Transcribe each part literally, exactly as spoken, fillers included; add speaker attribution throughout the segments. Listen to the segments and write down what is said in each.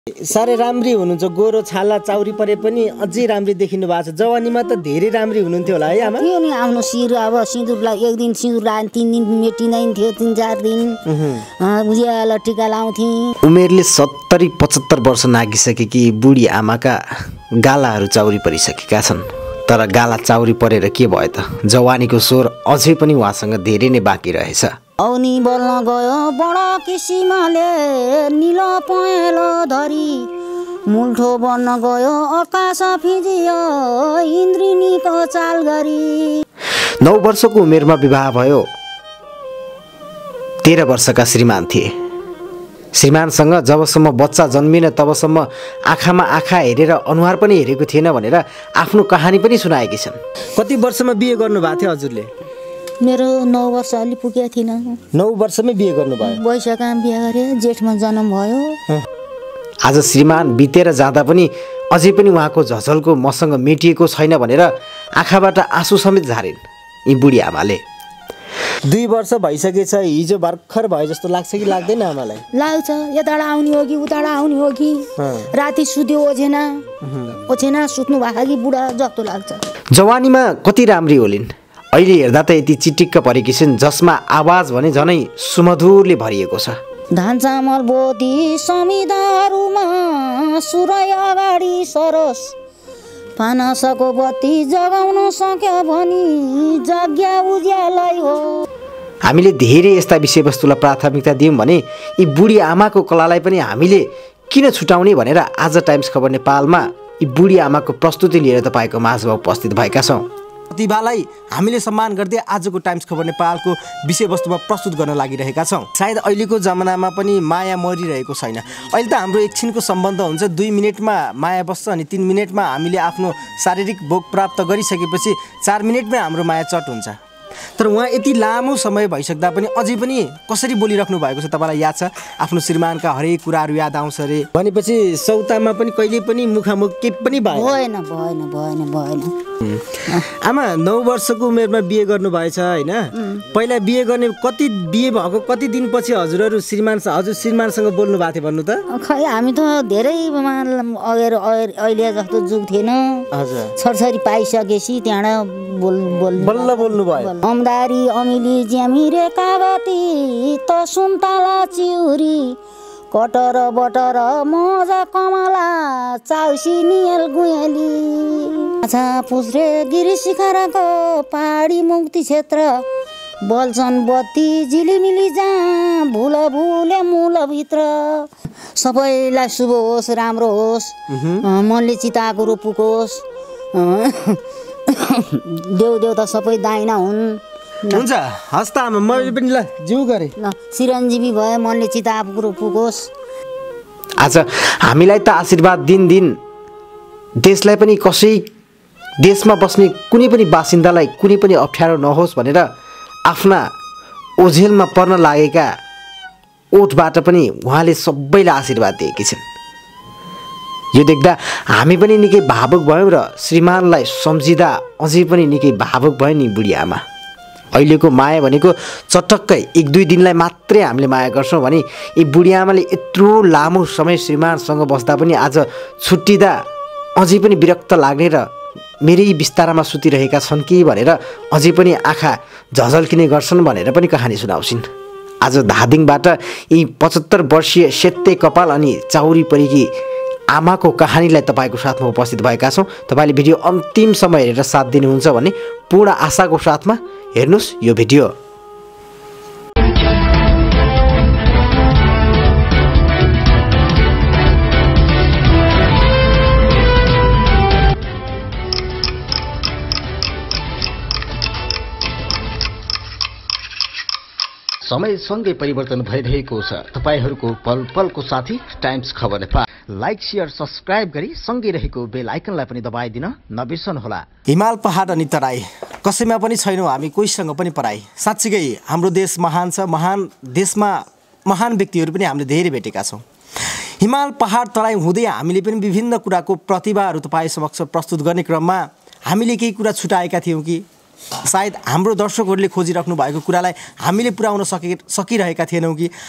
Speaker 1: साह्रै राम्री हुनुहुन्छ, गोरो छाला चाउरी परे पनि अझै राम्री देखिनु भएको छ। जवानीमा त धेरै राम्री हुनुहुन्थ्यो होला है आमा?
Speaker 2: त्यो नि आफ्नो शिर अब सिन्दुर एक दिन सिन्दुर लाए तिन दिन मेटिँदैन थियो, तिन चार दिन उज्यालो टिका लाउँथेँ।
Speaker 3: उमेरले सत्तरी पचहत्तर वर्ष नागिसकेकी बुढी आमाका गालाहरू चाउरी परिसकेका छन्। तर गाला चाउरी परेर के भयो त? जवानीको स्वर अझै पनि उहाँसँग धेरै नै बाँकी रहेछ।
Speaker 2: औनी बोल्न गयो बडा किसिमले निलो पहेँलो धरी, मुल्ठो बन्न गयो आकाश फिजियो इन्द्रिणीको चाल गरी।
Speaker 3: नौ वर्षको उमेरमा विवाह भयो। तेह्र वर्षका श्रीमान थिए। श्रीमानसँग जबसम्म बच्चा जन्मिन तबसम्म आँखामा आँखा हेरेर अनुहार पनि हेरेको थिएन भनेर आफ्नो कहानी पनि सुनाएकी छन्।
Speaker 1: कति वर्षमा बिहे गर्नुभएको थियो हजुरले?
Speaker 2: मेरो नौ वर्ष अलि पुगेको थिइनँ।
Speaker 1: नौ वर्षमै बिहे गर्नुभयो?
Speaker 2: वैशाखमा बिहे गरेँ, जेठमा जन्म भयो।
Speaker 3: आज श्रीमान बितेर जाँदा पनि अझै पनि उहाँको झझलको मसँग मेटिएको छैन भनेर आँखाबाट आँसु समेत झारिन् यी बुढी आमाले।
Speaker 1: दुई वर्ष भइसकेछ, हिजो भर्खर भयो जस्तो लाग्छ कि लाग्दैन आमालाई?
Speaker 2: लाग्छ, यताबाट आउने हो कि उताबाट आउने हो कि, राति सुत्यो ओछेन ओछेन सुत्नु भएको कि बुढा जस्तो लाग्छ।
Speaker 3: जवानीमा कति राम्री होलिन्, अहिले हेर्दा त यति चिटिक्क परेकी छिन् जसमा आवाज भने झनै सुमधुरले भरिएको छ।
Speaker 2: धान चामल बोती समिदाहरूमा सूर्य अगाडि सरोस, फानसको बत्ती जगाउन सक्यो भनी जग्गा उज्यालै हो।
Speaker 3: हामीले धेरै यस्ता विषयवस्तुलाई प्राथमिकता दियौँ भने यी बुढी आमाको कलालाई पनि हामीले किन छुटाउने भनेर आज टाइम्स खबर नेपालमा यी बुढी आमाको प्रस्तुति लिएर तपाईँको माझमा उपस्थित भएका छौँ।
Speaker 1: प्रतिभालाई हामीले सम्मान गर्दै आजको टाइम्स खबर नेपालको विषयवस्तुमा प्रस्तुत गर्न लागिरहेका छौँ। सायद अहिलेको जमानामा पनि माया मरिरहेको छैन। अहिले त हाम्रो एकछिनको सम्बन्ध हुन्छ, दुई मिनटमा माया बस्छ अनि तिन मिनटमा हामीले आफ्नो शारीरिक भोग प्राप्त गरिसकेपछि चार मिनटमै हाम्रो माया चट हुन्छ। तर उहाँ यति लामो समय भइसक्दा पनि अझै पनि कसरी बोलिराख्नु भएको छ तपाईँलाई याद छ? आफ्नो श्रीमानका हरेक कुराहरू याद आउँछ अरे भनेपछि सौतामा पनि कहिले पनि मुखामुख के पनि
Speaker 2: भएन भएन भएन भएन
Speaker 1: आमा नौ वर्षको उमेरमा बिहे गर्नुभएछ होइन? पहिला बिहे गर्ने कति बिहे भएको कति दिनपछि हजुरहरू श्रीमान हजुर श्रीमानसँग बोल्नु भएको थियो भन्नु त?
Speaker 2: खै हामी त धेरै अगेर अहिले जस्तो जुग थिएन।
Speaker 1: हजुर
Speaker 2: छोरछोरी पाइसकेपछि त्यहाँबाट बोल बोल
Speaker 1: बल्ल बोल्नु भयो।
Speaker 2: अमदारी अमिली ज्यामिरे कागती त सुन्तला चिउरी, कटर बटर मजा कमला चाउसी नियल गुयली, आछा पुस्रे गिरी शिखरको पहाडी मुक्ति क्षेत्र, बल्छन् बत्ती झिलिमिली जहाँ भुल भुले मूलभित्र। सबैलाई शुभ होस्, राम्रो होस्, मनले चिताएको रोपुकोस्, देउ देउता सबै दाइना हुन्।
Speaker 1: हुन्छ हस् त आमा, मैले पनि ल जिउ गरेँ
Speaker 2: ल चिरञ्जीवी भयो, मनले चिताएको कुरो पुगोस्।
Speaker 3: आज हामीलाई त आशीर्वाद दिन दिन देशलाई पनि कसै देशमा बस्ने कुनै पनि बासिन्दालाई कुनै पनि अप्ठ्यारो नहोस् भनेर आफ्ना ओझेलमा पर्न लागेका ओठबाट पनि उहाँले सबैलाई आशीर्वाद दिएकी छिन्। यो देख्दा हामी पनि निकै भावुक भयौँ र श्रीमानलाई सम्झिँदा अझै पनि निकै भावुक भयो नि बुढी आमा। अहिलेको माया भनेको चटक्कै एक दुई दिनलाई मात्रै हामीले माया गर्छौँ भने यी बुढी आमाले यत्रो लामो समय श्रीमानसँग बस्दा पनि आज छुट्टिँदा अझै पनि विरक्त लाग्ने र मेरै बिस्तारामा सुतिरहेका छन् कि भनेर अझै पनि आँखा झझल्किने गर्छन् भनेर पनि कहानी सुनाउँछिन्। आज धादिङबाट यी पचहत्तर वर्षीय सेत्ते कपाल अनि चाउरी परेकी आमाको कहानीलाई तपाईँको साथमा उपस्थित भएका छौँ। तपाईँले भिडियो अन्तिमसम्म हेरेर साथ दिनुहुन्छ भन्ने पूर्ण आशाको साथमा हेर्नुहोस् यो भिडियो।
Speaker 4: समयसँगै परिवर्तन भइरहेको छ। तपाईहरूको पल पलको साथी टाइम्स खबर नेपाल। लाइक शेयर सब्सक्राइब गरी सँगै रहेको बेल आइकनलाई पनि दबाइदिन नबिर्सनुहोला।
Speaker 1: हिमाल पहाड अनि तराई कसैमा पनि छैनौँ हामी, कोहीसँग पनि पराई। साँच्चीकै हाम्रो देश महान छ। महान देशमा महान व्यक्तिहरू पनि हामीले धेरै भेटेका छौँ। हिमाल पहाड तराई हुँदै हामीले पनि विभिन्न कुराको प्रतिभाहरू तपाईँ समक्ष प्रस्तुत गर्ने क्रममा हामीले केही कुरा छुटाएका थियौँ कि सायद हाम्रो दर्शकहरूले खोजिराख्नु भएको कुरालाई हामीले पुर्याउन सके सकिरहेका थिएनौँ कि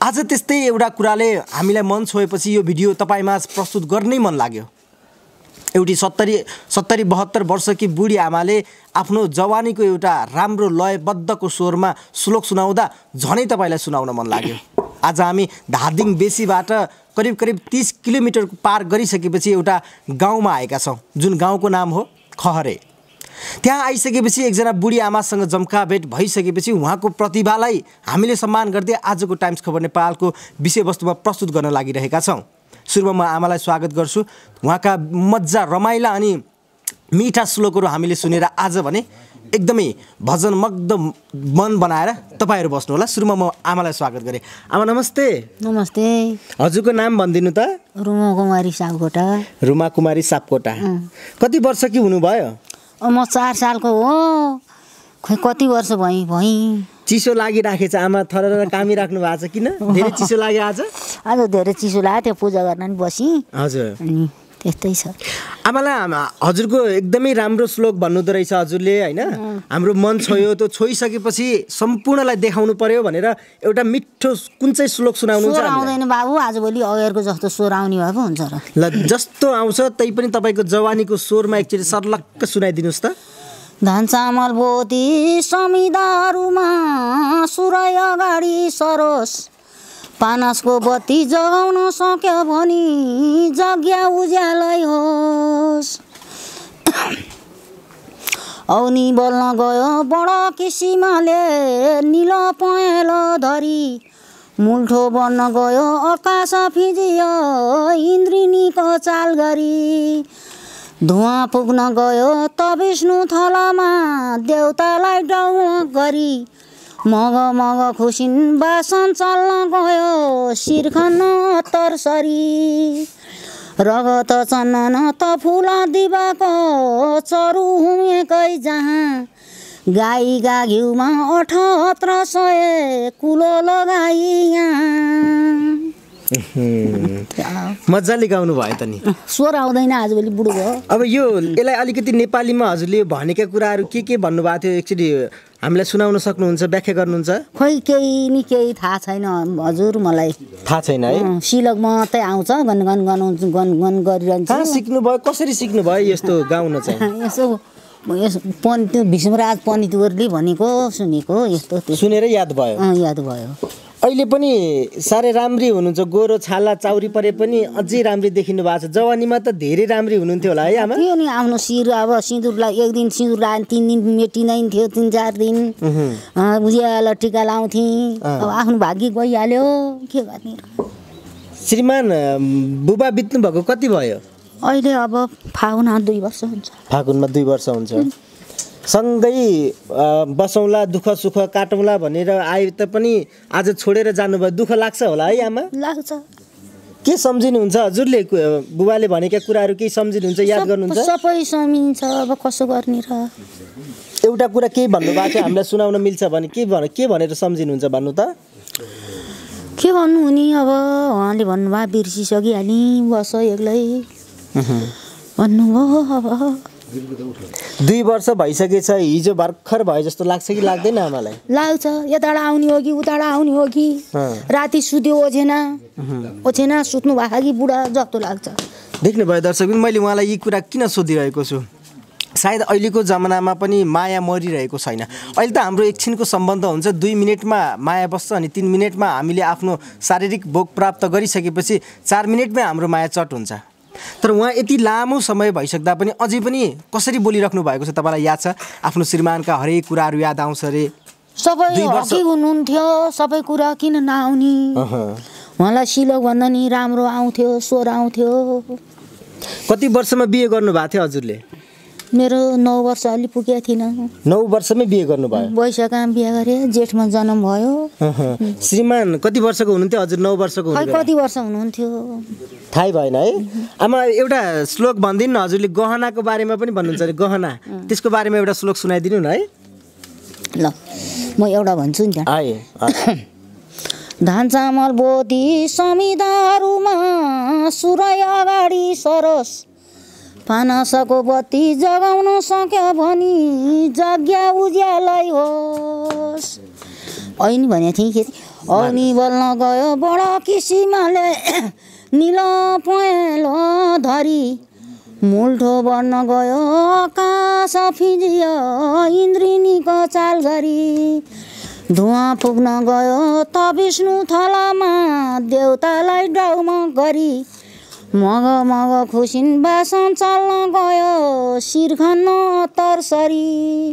Speaker 1: आज त्यस्तै एउटा कुराले हामीलाई मन छोएपछि यो भिडियो तपाईँमा प्रस्तुत गर्नै मन लाग्यो। एउटी सत्तरी सत्तरी बहत्तर वर्षकी बुढी आमाले आफ्नो जवानीको एउटा राम्रो लयबद्धको स्वरमा श्लोक सुनाउँदा झनै तपाईँलाई सुनाउन मन लाग्यो। आज हामी धादिङ बेसीबाट करिब करिब तीस किलोमिटर पार गरिसकेपछि एउटा गाउँमा आएका छौँ, जुन गाउँको नाम हो खहरे। त्यहाँ आइसकेपछि एकजना बुढी आमासँग जम्का भेट भइसकेपछि उहाँको प्रतिभालाई हामीले सम्मान गर्दै आजको टाइम्स खबर नेपालको विषयवस्तुमा प्रस्तुत गर्न लागिरहेका छौँ। सुरुमा म आमालाई स्वागत गर्छु। उहाँका मजा रमाइला अनि मिठा श्लोकहरू हामीले सुनेर आज भने एकदमै भजनमग्ध मन बनाएर तपाईँहरू बस्नु होला। सुरुमा म आमालाई स्वागत गरेँ। आमा नमस्ते।
Speaker 2: नमस्ते।
Speaker 1: हजुरको नाम भनिदिनु त।
Speaker 2: रुमा कुमारी सापकोटा।
Speaker 1: रुमा कुमारी सापकोटा। कति वर्षकी हुनुभयो?
Speaker 2: म चार सालको हो। खै कति वर्ष भएँ भएँ।
Speaker 1: चिसो लागिराखेछ आमा, थर कामी राख्नु भएको छ किन? धेरै चिसो लाग्यो आज?
Speaker 2: आज धेरै चिसो लाग्यो, त्यो पूजा गर्न नि बसेँ।
Speaker 1: हजुर
Speaker 2: अनि त्यस्तै छ।
Speaker 1: आमालाई हजुरको एकदमै राम्रो श्लोक भन्नुहुँदो रहेछ हजुरले, होइन? हाम्रो मन छोयो, त्यो छोइसकेपछि सम्पूर्णलाई देखाउनु पर्यो भनेर एउटा मिठो कुन चाहिँ श्लोक सुनाउनु
Speaker 2: स्वर आउँदैन बाबु, आजभोलि अवेरको जस्तो स्वर आउने भए पो हुन्छ र।
Speaker 1: ल जस्तो आउँछ त्यही पनि तपाईँको जवानीको स्वरमा एकचोटि सर्लक्क सुनाइदिनुहोस् त।
Speaker 2: धान चामल बोती समिदाहरूमा सुरय अगाडि सरोस्, पानसको बत्ती जगाउन सक्यो भनी जग्या उज्यालै होस्। औनी बोल्न गयो बडो किसिमले निलो पहेँलो धरी, मुल्ठो बन्न गयो आकाश फिजियो इन्द्रिणीको चाल गरी, धुवा पुग्न गयो त विष्णु थलामा देउतालाई डाउँ गरी, मग मग खुसिन बासन चल्न गयो शिरखन तरसरी, रगत चन्दन त फुल दिवाको चरु हुमेकै जहाँ, गाईका घिउमा अठहत्तर सय कुलो लगाई यहाँ।
Speaker 1: मजाले गाउनु भयो त नि।
Speaker 2: स्वर आउँदैन आजभोलि बुढो भयो।
Speaker 1: अब यो यसलाई अलिकति नेपालीमा हजुरले भनेका कुराहरू के के भन्नुभएको थियो एकचोटि हामीलाई सुनाउन सक्नुहुन्छ, व्याख्या गर्नुहुन्छ?
Speaker 2: खोइ केही नि केही थाहा छैन हजुर, मलाई
Speaker 1: थाहा छैन है।
Speaker 2: सिलक मात्रै आउँछ, गन गन गनाउँछु, गन गन गरिरहन्छ।
Speaker 1: कहाँ सिक्नुभयो, कसरी सिक्नुभयो यस्तो गाउन चाहिँ?
Speaker 2: यसो यस पन् त्यो भीष्मराज पण्डितहरूले भनेको सुनेको यस्तो त्यो
Speaker 1: सुनेर याद भयो।
Speaker 2: अँ याद भयो।
Speaker 1: अहिले पनि साह्रै राम्री हुनुहुन्छ, गोरो छाला चाउरी परे पनि अझै राम्री देखिनु भएको छ। जवानीमा त धेरै राम्री हुनुहुन्थ्यो होला है आमा?
Speaker 2: त्यो नि आफ्नो शिर अब सिन्दुर ला एक दिन सिन्दुर लगाएर तिन दिन मेटिँदैन थियो, तिन चार दिन उज्यालो टिका लाउँथेँ। अब आफ्नो भाग्य गइहाल्यो, के गर्ने।
Speaker 1: श्रीमान बुबा बित्नु भएको कति भयो?
Speaker 2: अहिले अब फागुनमा दुई वर्ष हुन्छ।
Speaker 1: फागुनमा दुई वर्ष हुन्छ। सँगै बसौँला, दुःख सुख काटौँला भनेर आए तापनि आज छोडेर जानुभयो, दुःख लाग्छ होला है आमा?
Speaker 2: लाग्छ।
Speaker 1: के सम्झिनुहुन्छ हजुरले? बुबाले भनेका कुराहरू केही सम्झिनुहुन्छ, याद गर्नुहुन्छ?
Speaker 2: सबै सम्झिन्छ, अब कसो गर्ने र।
Speaker 1: एउटा कुरा केही भन्नुभएको थियो, हामीलाई सुनाउन मिल्छ भने के भन के भनेर सम्झिनुहुन्छ भन्नु त?
Speaker 2: के भन्नु हुने, अब उहाँले भन्नुभयो बिर्सिसकिहालेँ, बस एक्लै भन्नुभयो। अब
Speaker 1: दुई वर्ष भइसकेछ, हिजो भर्खर भयो जस्तो लाग्छ कि लाग्दैन आमालाई?
Speaker 2: लाग्छ। यताबाट आउने हो कि उताबाट आउने हो कि, राति सुत्यो ओछेना ओछेना सुत्नु भएको कि बुढा जस्तो लाग्छ।
Speaker 1: देख्नुभयो दर्शक, मैले उहाँलाई यी कुरा किन सोधिरहेको छु? सायद अहिलेको जमानामा पनि माया मरिरहेको छैन। अहिले त हाम्रो एकछिनको सम्बन्ध हुन्छ, दुई मिनटमा माया बस्छ अनि तिन मिनटमा हामीले आफ्नो शारीरिक भोग प्राप्त गरिसकेपछि चार मिनटमै हाम्रो माया चट हुन्छ। तर उहाँ यति लामो समय भइसक्दा पनि अझै पनि कसरी बोलिराख्नु भएको छ तपाईँलाई याद छ? आफ्नो श्रीमानका हरेक कुराहरू याद आउँछ अरे।
Speaker 2: सबै हकी हुनुहुन्थ्यो, सबै कुरा किन नआउने? उहाँलाई सिलक भन्दा नि राम्रो आउँथ्यो, स्वर आउँथ्यो।
Speaker 1: कति वर्षमा बिहे गर्नुभएको थियो हजुरले?
Speaker 2: मेरो नौ वर्ष अलि पुगेको थिइनँ।
Speaker 1: नौ वर्षमै बिहे गर्नुभयो?
Speaker 2: वैशाखमा बिहे गरेँ, जेठमा जन्म भयो।
Speaker 1: श्रीमान कति वर्षको हुनुहुन्थ्यो हजुर? नौ वर्षको हुनुहुन्थ्यो।
Speaker 2: कति वर्ष हुनुहुन्थ्यो
Speaker 1: थाहै भएन है। आमा एउटा श्लोक भनिदिनु न, हजुरले गहनाको बारेमा पनि भन्नुहुन्छ अरे, गहना त्यसको बारेमा एउटा श्लोक सुनाइदिनु न है।
Speaker 2: ल म एउटा भन्छु नि त।
Speaker 1: आए
Speaker 2: धान चामल बोती समिदाहरूमा सुरय अगाडि सरोस्, पानसको बत्ती जगाउन सक्यो भनी जग्या उज्यालै होस्। अहिले नि भनेको थिएँ के अनि बोल्न गयो बडा किसिमले निलो पहेँलो धरी मुल्ठो बन्न गयो आकाश फिजियो इन्द्रिणीको चाल गरी धुवा पुग्न गयो त विष्णु थलामा देउतालाई डाउमा गरी मग मग खुसिन बासन चल्न गयो शिर खन्न तरसरी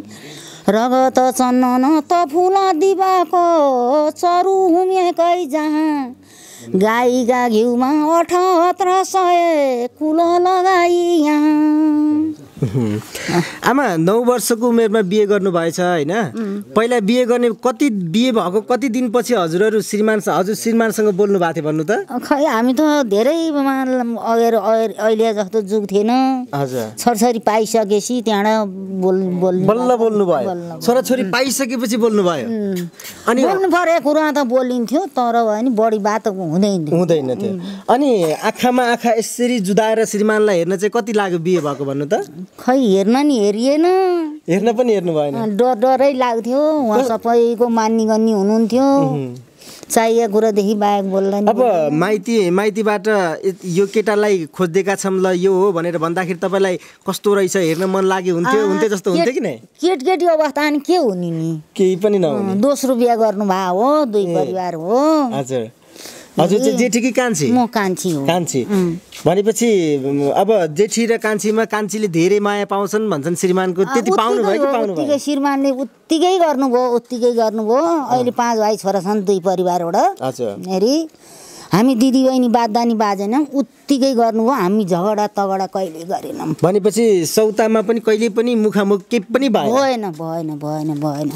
Speaker 2: रगत चन्दन त फुल दिवाको चरु हुमेकै जहाँ गाईका घिउमा अठहत्तर सय कुलो लगाई यहाँ
Speaker 1: आमा नौ वर्षको उमेरमा बिहे गर्नुभएछ होइन पहिला बिहे गर्ने कति बिहे भएको कति दिनपछि हजुरहरू श्रीमान हजुर श्रीमानसँग बोल्नु भएको थियो भन्नु त
Speaker 2: खै हामी त धेरै अगेर अहिले जस्तो जुग थिएन
Speaker 1: हजुर
Speaker 2: छोरछोरी पाइसकेपछि त्यहाँबाट बोल बोल
Speaker 1: बल्ल बोल्नु भयो छोराछोरी पाइसकेपछि बोल्नु भयो
Speaker 2: अनि बोल्नु परेको कुरा त बोलिन्थ्यो तर भयो नि बढी बात हुँदैन
Speaker 1: हुँदैन थियो अनि आँखामा आँखा यसरी जुदाएर श्रीमानलाई हेर्न चाहिँ कति लाग्यो बिहे भएको भन्नु त
Speaker 2: खै हेर्न नि हेरिएन
Speaker 1: हेर्न पनि हेर्नु भएन
Speaker 2: डर डरै लाग्थ्यो उहाँ सबैको मान्ने गर्ने हुनुहुन्थ्यो चाहिएको कुरादेखि बाहेक बोल्दैन
Speaker 1: अब माइती माइतीबाट यो केटालाई खोजिदिएका छौँ ल यो हो भनेर भन्दाखेरि तपाईँलाई कस्तो रहेछ हेर्न मन लाग्यो हुन्थ्यो हुन्थ्यो जस्तो हुन्थ्यो कि नै
Speaker 2: केटकेटी अवस्था नि के हुने नि
Speaker 1: केही पनि नहुने
Speaker 2: दोस्रो बिहा गर्नु भएको हो दुई परिवार हो
Speaker 1: हजुर हजुर चाहिँ जेठी कि कान्छी
Speaker 2: म कान्छी हो
Speaker 1: कान्छी भनेपछि अब जेठी र कान्छीमा कान्छीले धेरै माया पाउँछन् भन्छन् श्रीमानको त्यति पाउनु भयो कि पाउनु भयो
Speaker 2: श्रीमानले उत्तिकै गर्नुभयो उत्तिकै गर्नुभयो अहिले पाँच भाइ छोरा छन् दुई परिवारबाट
Speaker 1: हजुर
Speaker 2: हेरी हामी दिदी बहिनी बाध्दानी बाजेनौँ उत्तिकै गर्नुभयो हामी झगडा तगडा कहिले गरेनौँ
Speaker 1: भनेपछि सौतामा पनि कहिले पनि मुखामुख के पनि
Speaker 2: भएन भएन भएन भएन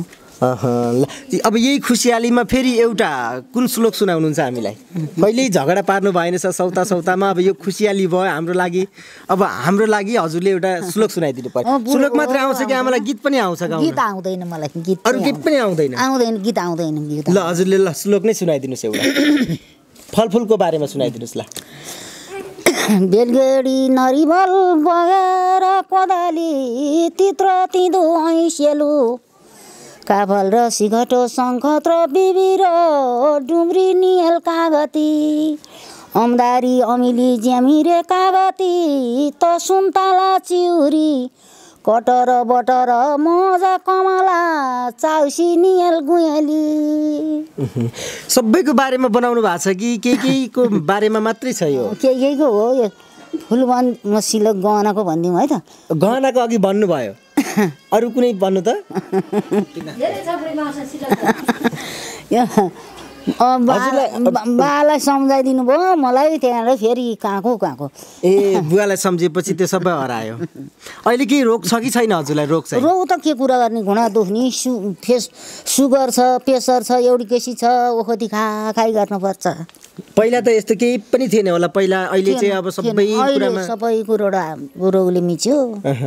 Speaker 1: अब यही खुसियालीमा फेरि एउटा कुन श्लोक सुनाउनुहुन्छ हामीलाई कहिल्यै झगडा पार्नु भएन सौता सौतामा अब यो खुसियाली भयो हाम्रो लागि अब हाम्रो लागि हजुरले एउटा श्लोक सुनाइदिनु पर्यो श्लोक मात्रै आउँछ कि आमालाई गीत पनि आउँछ
Speaker 2: गीत आउँदैन मलाई गीत
Speaker 1: अरू गीत पनि आउँदैन
Speaker 2: आउँदैन गीत आउँदैन गीत
Speaker 1: ल हजुरले ल श्लोक नै सुनाइदिनुहोस् एउटा फलफुलको बारेमा सुनाइदिनुहोस् ल
Speaker 2: बेलगेडी नरिवल बगेर कोदाली तित्र तिदो ऐसेलु काफल र सिघटो शङ्खत्र बिबिर डुम्री नियल कागती अमदारी अमिली ज्यामिरे कागती त सुन्तला चिउरी कटर बटर मजा कमला चाउसी नियल गुयली
Speaker 1: सबैको बारेमा बनाउनु भएको छ कि के केको बारेमा मात्रै छ यो
Speaker 2: के केको हो यो फुलबन मसिलो गहनाको भनिदिउँ है त
Speaker 1: गहनाको अघि भन्नुभयो अरू कुनै भन्नु त
Speaker 2: बालाई सम्झाइदिनु भयो मलाई त्यहाँबाट फेरि कहाँको कहाँको
Speaker 1: ए बुवालाई सम्झेपछि त्यो सबै हरायो अहिले केही रोग छ कि छैन हजुरलाई रोग चाहिँ
Speaker 2: रोग त के कुरा गर्ने घुँडा दुख्ने सु फेस सुगर छ प्रेसर छ एउटी केसी छ ओखती खा खाइ गर्नुपर्छ
Speaker 1: पहिला त यस्तो केही पनि थिएन होला पहिला अहिले चाहिँ अब सबै कुरामा
Speaker 2: सबै कुरोडा रोगले मिच्यो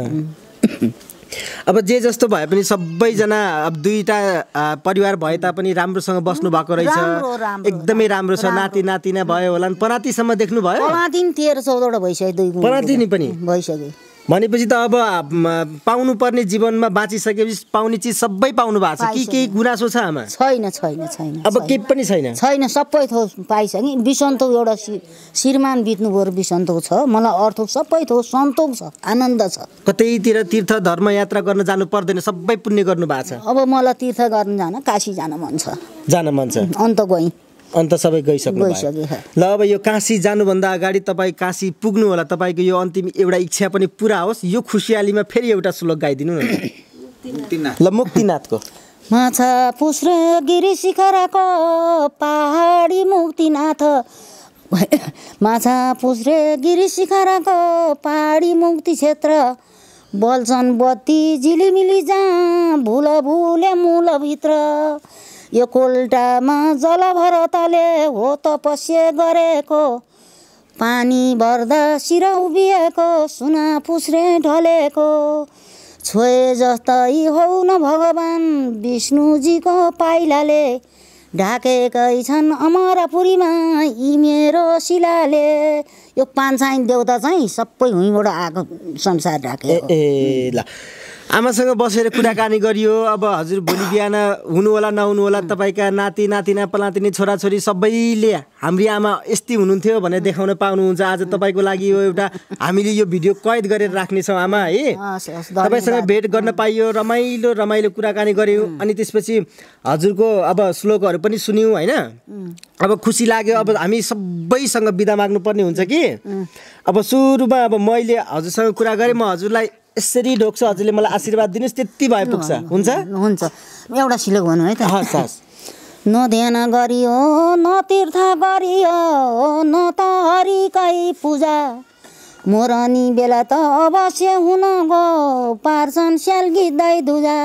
Speaker 1: अब जे जस्तो भए पनि सबैजना अब दुईटा परिवार भए तापनि राम्रोसँग बस्नु भएको रहेछ एकदमै राम्रो छ नाति नातिना भयो होला पनातीसम्म देख्नु भयो
Speaker 2: पनाती तेह्र चौधवटा भइसक्यो दुई
Speaker 1: पनाती नि पनि
Speaker 2: भइसक्यो
Speaker 1: भनेपछि त अब पाउनु पर्ने जीवनमा बाँचिसकेपछि पाउने चिज सबै पाउनु भएको छ कि केही गुनासो छ आमा
Speaker 2: छैन छैन छैन
Speaker 1: अब केही पनि छैन
Speaker 2: छैन सबै थोक पाइसक्यो बिसन्तोक एउटा श्रीमान बित्नु गएर बिसन्तोक छ मलाई अर्थोक सबै थोक सन्तोक छ आनन्द छ
Speaker 1: कतैतिर तीर्थ धर्म यात्रा गर्न जानु पर्दैन सबै पुण्य गर्नु भएको छ
Speaker 2: अब मलाई तीर्थ गर्न जान काशी जान मन छ
Speaker 1: जान मन छ
Speaker 2: अन्त गएँ
Speaker 1: अन्त सबै गइसक्नु भयो ल अब यो काशी जानुभन्दा अगाडि तपाईँ काशी पुग्नु होला तपाईँको यो अन्तिम एउटा इच्छा पनि पुरा होस् यो खुसियालीमा फेरि एउटा श्लोक गाइदिनु न ल मुक्तिनाथको
Speaker 2: माछा पुस्रे गिरी शिखरको पहाडी मुक्तिनाथ माछा पुस्रे गिरी शिखरको पहाडी मुक्ति क्षेत्र बल्छन् बत्ती झिलिमिली जहाँ भुल भुले मूलभित्र यो कोल्टामा जलभर तले हो तपस्या गरेको पानी भर्दा शिर उभिएको सुना पुस्रे ढलेको छोए जस्तै हौ न भगवान विष्णुजीको पाइलाले ढाकेकै छन् अमरापुरीमा यी मेरो शिलाले यो पाँच साइन देउता चाहिँ सबै हुँबाट आएको संसार ढाके
Speaker 1: ए ल आमासँग बसेर कुराकानी गरियो। अब हजुर भोलि बिहान हुनु होला नहुनु होला तपाईँका नाति नातिना पलातिनी छोराछोरी सबैले हाम्री आमा यस्तै हुनुहुन्थ्यो भनेर देखाउन पाउनुहुन्छ। आज तपाईँको लागि यो एउटा हामीले यो भिडियो कैद गरेर राख्नेछौँ आमा है। तपाईँसँग भेट गर्न पाइयो, रमाइलो रमाइलो कुराकानी गऱ्यौँ। अनि त्यसपछि हजुरको अब श्लोकहरू पनि सुन्यौँ होइन। अब खुसी लाग्यो। अब हामी सबैसँग बिदा माग्नुपर्ने हुन्छ कि अब सुरुमा अब मैले हजुरसँग कुरा गरेँ, म हजुरलाई यसरी ढोक्छु, हजुरले मलाई आशीर्वाद दिनुहोस्, त्यति भए पुग्छ। हुन्छ
Speaker 2: हुन्छ एउटा श्लोक भन्नु है त।
Speaker 1: हस् हस्।
Speaker 2: न ध्यान गरियो न तीर्थ गरियो न त हरिकै पूजा मोरनी बेला त अवश्य हुन गो पार्छन् स्याल गिद्दै दुजा।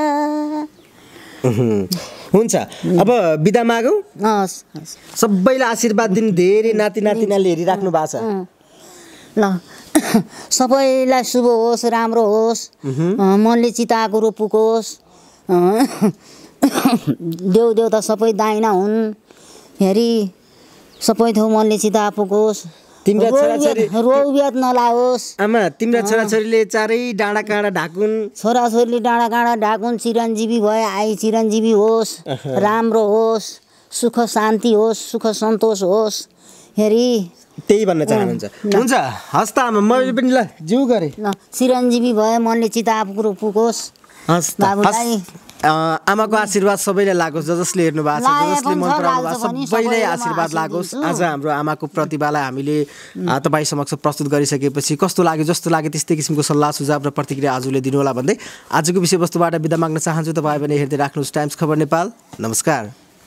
Speaker 1: हुन्छ अब बिदा मागौँ।
Speaker 2: हस् हस्।
Speaker 1: सबैलाई आशीर्वाद दिनु। धेरै नाति नातिनाले हेरिराख्नु भएको छ।
Speaker 2: ल सबैलाई शुभ होस्, राम्रो होस्, मनले चिताएको कुरो पुगोस्, देउ देउता सबै दाइना हुन्, हेरी सबै ठाउँ मनले चिता पुगोस्,
Speaker 1: तिम्रा छोराछोरी
Speaker 2: रोग व्याध नलाओस्।
Speaker 1: आमा तिम्रा छोराछोरीले चारै डाँडा काँडा ढाकुन्,
Speaker 2: छोराछोरीले डाँडा काँडा ढाकुन्, चिरञ्जीवी भए आई चिरञ्जीवी होस्, राम्रो होस्, सुख शान्ति होस्, सुख सन्तोष होस्, हेरी
Speaker 1: त्यही भन्न चाहनुहुन्छ। हुन्छ हस् त आमा, मैले पनि ल जिउ गरेँ।
Speaker 2: ल चिरञ्जीवी भए मनले चिता कुरो पुगोस्।
Speaker 1: हस् त हस्। आमाको आशीर्वाद सबैलाई लागोस्, ज जसले हेर्नु भएको छ, ज जसले मन पराउनु भएको छ सबैलाई आशीर्वाद लागोस्। आज हाम्रो आमाको प्रतिभालाई हामीले तपाईँ समक्ष प्रस्तुत गरिसकेपछि कस्तो लाग्यो, जस्तो लाग्यो त्यस्तै किसिमको सल्लाह सुझाव र प्रतिक्रिया हजुरले दिनुहोला भन्दै आजको विषयवस्तुबाट बिदा माग्न चाहन्छु। तपाईँ पनि हेर्दै राख्नुहोस् टाइम्स खबर नेपाल। नमस्कार।